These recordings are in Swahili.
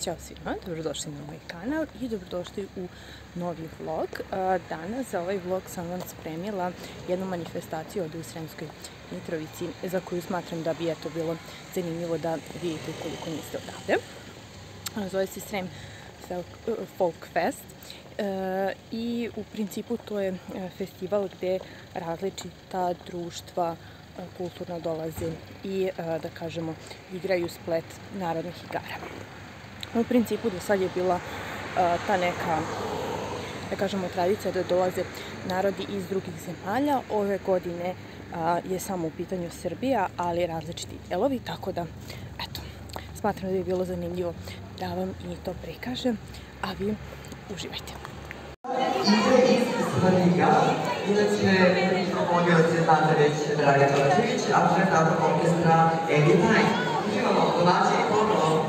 Ćao svima, dobrodošli na moj kanal i dobrodošli u novi vlog. Danas za ovaj vlog sam vam spremila jednu manifestaciju od u Sremskoj Mitrovici za koju smatram da bi bilo zanimljivo da vidite ukoliko niste odavde. Zove se Srem Folk Fest i u principu to je festival gde različita društva kulturno dolaze i da kažemo igraju splet narodnih igara. U principu do sad je bila ta neka, da kažemo, tradicija da dolaze narodi iz drugih zemalja. Ove godine je samo u pitanju Srbija, ali različiti delovi, tako da, eto, smatram da bi bilo zanimljivo da vam i to prikažem, a vi uživajte. Inače, pomogioci znate već Dragan Đorđević, a to je tako orkestra Eddie Time. Uživamo, domaći i ponovo.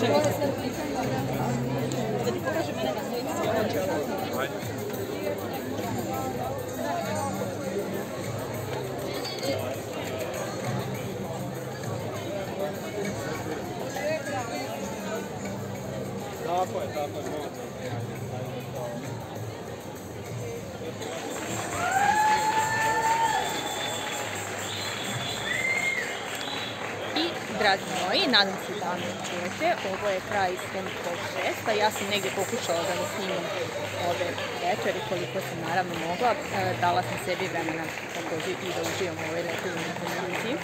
Tako je, možda. I, dragi moji, nadam se da me čujete, ovo je kraj 7:30, ja sam negdje pokušala da ne snimam ove večeri koliko sam naravno mogla. Dala sam sebi vremena također i da uživam u ovoj lepoj televiziji.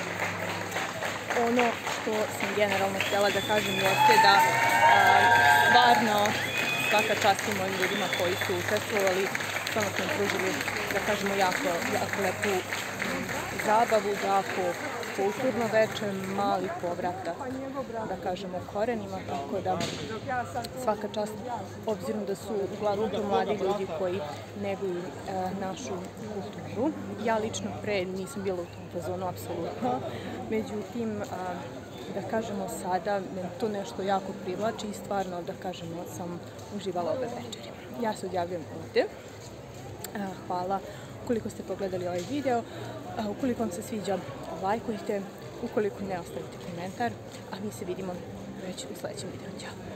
Ono što sam generalno htjela da kažem jeste da stvarno svaka čast svim mojim ljudima koji su učestvovali, stvarno smo pružili, da kažemo, jako lepu zabavu, jako kulturno veče, mali povratak, da kažemo, korenima, tako da svaka čast, obzirom da su uglavnom to mladi ljudi koji neguju našu kulturu. Ja lično pre nisam bila u tom fazonu, apsolutno, međutim, da kažemo, sada me to nešto jako privlači i stvarno, da kažemo, sam uživala ove večeri. Ja se odjavljujem ovde. Hvala ukoliko ste pogledali ovaj video. Ukoliko vam se sviđa, lajkujte. Ukoliko ne, ostavite komentar. A mi se vidimo već u sledećem videu. Ćao!